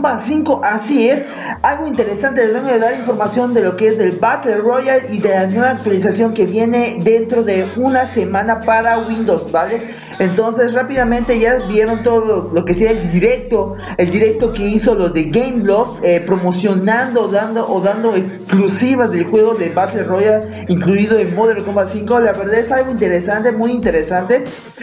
Kombat 5, así es. Algo interesante, les vengo a dar información de lo que es del Battle Royale y de la nueva actualización que viene dentro de una semana para Windows, ¿vale? Entonces rápidamente ya vieron todo lo que sea el directo que hizo los de Gameloft, promocionando, dando exclusivas del juego de Battle Royale, incluido en Modern Combat 5. La verdad es algo interesante, muy interesante.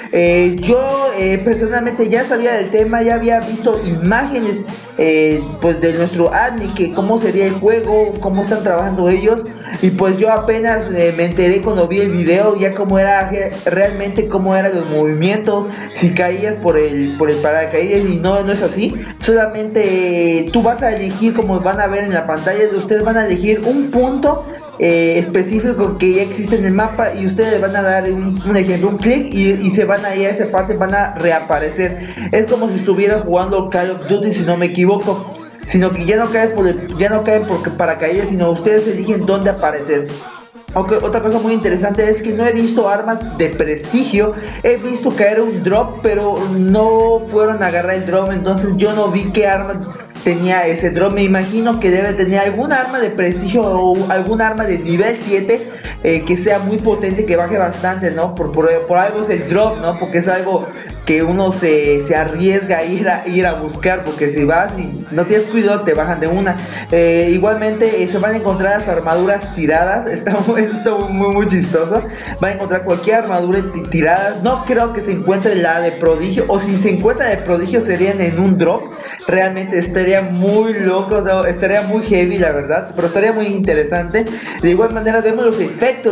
Yo personalmente ya sabía del tema, ya había visto imágenes pues de nuestro admin, que cómo sería el juego, cómo están trabajando ellos. Y pues yo apenas me enteré cuando vi el video ya cómo era realmente, cómo eran los movimientos, si caías por el paracaídas, y no es así. Solamente tú vas a elegir, como van a ver en la pantalla, ustedes van a elegir un punto específico que ya existe en el mapa, y ustedes van a dar un ejemplo, un clic, y se van a ir a esa parte, van a reaparecer. Es como si estuvieran jugando Call of Duty, si no me equivoco, sino que ya no caen por paracaídas, sino ustedes eligen dónde aparecer. Okay, otra cosa muy interesante es que no he visto armas de prestigio. He visto caer un drop, pero no fueron a agarrar el drop, entonces yo no vi qué arma tenía ese drop. Me imagino que debe tener alguna arma de prestigio o alguna arma de nivel 7 que sea muy potente, que baje bastante, ¿no? Por algo es el drop, ¿no? Porque es algo que uno se arriesga a ir a buscar, porque si vas y no tienes cuidado te bajan de una. Igualmente se van a encontrar las armaduras tiradas. Está muy chistoso. Van a encontrar cualquier armadura tirada. No creo que se encuentre la de prodigio, o si se encuentra de prodigio serían en un drop. Realmente estaría muy loco, ¿no? Estaría muy heavy, la verdad, pero estaría muy interesante. De igual manera vemos los efectos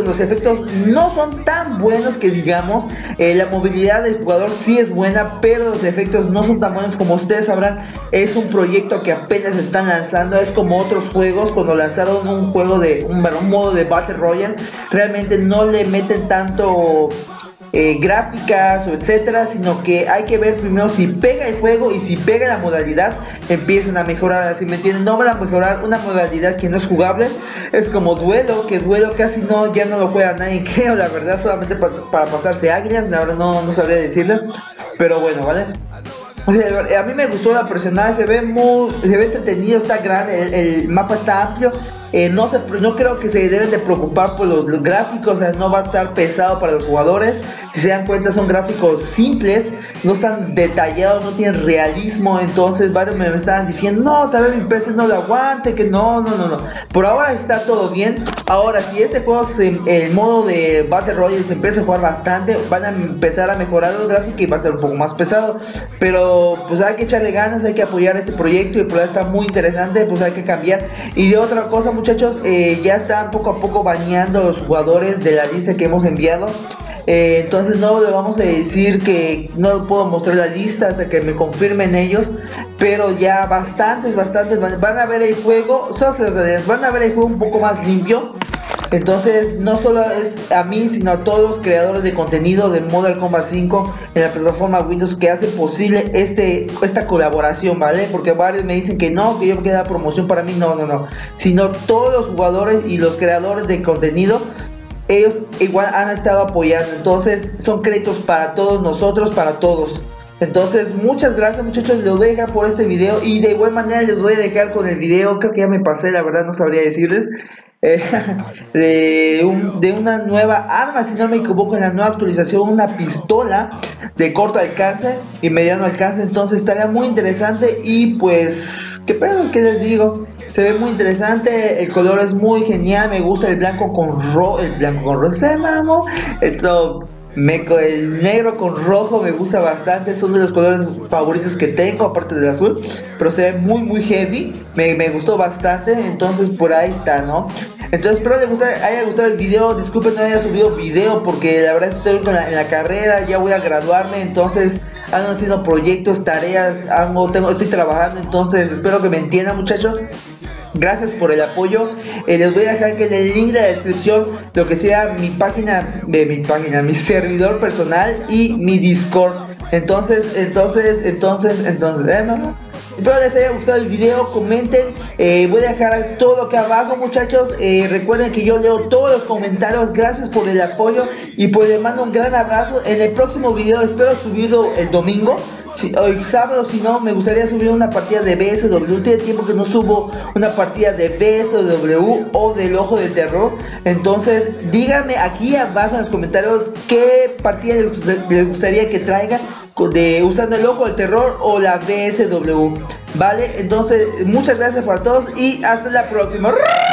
no son tan buenos que digamos. La movilidad del jugador sí es buena, pero los efectos no son tan buenos. Como ustedes sabrán, es un proyecto que apenas están lanzando. Es como otros juegos, cuando lanzaron un juego de un modo de Battle Royale, realmente no le meten tanto gráficas o etcétera, sino que hay que ver primero si pega el juego, y si pega la modalidad empiezan a mejorar. Así me entienden, no van a mejorar una modalidad que no es jugable. Es como duelo, que duelo casi ya no lo juega nadie, creo, la verdad, solamente para pasarse águilas. La verdad no sabría decirle, pero bueno, vale. O sea, a mí me gustó la personaje, se ve entretenido, está grande, el mapa está amplio. No creo que se deben de preocupar por los gráficos, o sea, no va a estar pesado para los jugadores. Si se dan cuenta, son gráficos simples, no están detallados, no tienen realismo. Entonces varios me estaban diciendo, no, tal vez mi PC no lo aguante, que no. Por ahora está todo bien. Ahora, si este juego, el modo de Battle Royale se empieza a jugar bastante, van a empezar a mejorar los gráficos y va a ser un poco más pesado. Pero pues hay que echarle ganas, hay que apoyar este proyecto, y el proyecto está muy interesante, pues hay que cambiar. Y de otra cosa, muchachos, ya están poco a poco baneando los jugadores de la lista que hemos enviado. Entonces no le vamos a decir que no puedo mostrar la lista hasta que me confirmen ellos, pero ya bastantes van a ver el juego, van a ver el juego un poco más limpio. Entonces no solo es a mí, sino a todos los creadores de contenido de Modern Combat 5 en la plataforma Windows, que hacen posible esta colaboración, ¿vale? Porque varios me dicen que no, que yo me queda promoción para mí, no, sino todos los jugadores y los creadores de contenido, ellos igual han estado apoyando. Entonces son créditos para todos nosotros, para todos. Entonces muchas gracias, muchachos, les voy a dejar por este video, y de igual manera les voy a dejar con el video, creo que ya me pasé, la verdad no sabría decirles, de una nueva arma, si no me equivoco, en la nueva actualización, una pistola de corto alcance y mediano alcance. Entonces estaría muy interesante, y pues qué pedo, ¿qué les digo? Se ve muy interesante, el color es muy genial, me gusta el blanco con rojo, se mamó. El negro con rojo me gusta bastante, son de los colores favoritos que tengo, aparte del azul, pero se ve muy heavy, me gustó bastante. Entonces por ahí está, ¿no? Entonces espero les haya gustado el video. Disculpen no haya subido video, porque la verdad estoy en la carrera, ya voy a graduarme, entonces ando haciendo proyectos, tareas, estoy trabajando. Entonces espero que me entiendan, muchachos. Gracias por el apoyo. Les voy a dejar que en el link de la descripción lo que sea mi servidor personal y mi Discord. Entonces, espero les haya gustado el video, comenten, voy a dejar todo acá abajo, muchachos. Recuerden que yo leo todos los comentarios, gracias por el apoyo, y pues les mando un gran abrazo. En el próximo video, espero subirlo el domingo, Sí, hoy sábado, si no, me gustaría subir una partida de BSW. Tiene tiempo que no subo una partida de BSW o del Ojo del Terror. Entonces, díganme aquí abajo en los comentarios qué partida les gustaría que traiga usando el Ojo del Terror o la BSW. Vale, entonces, muchas gracias para todos y hasta la próxima.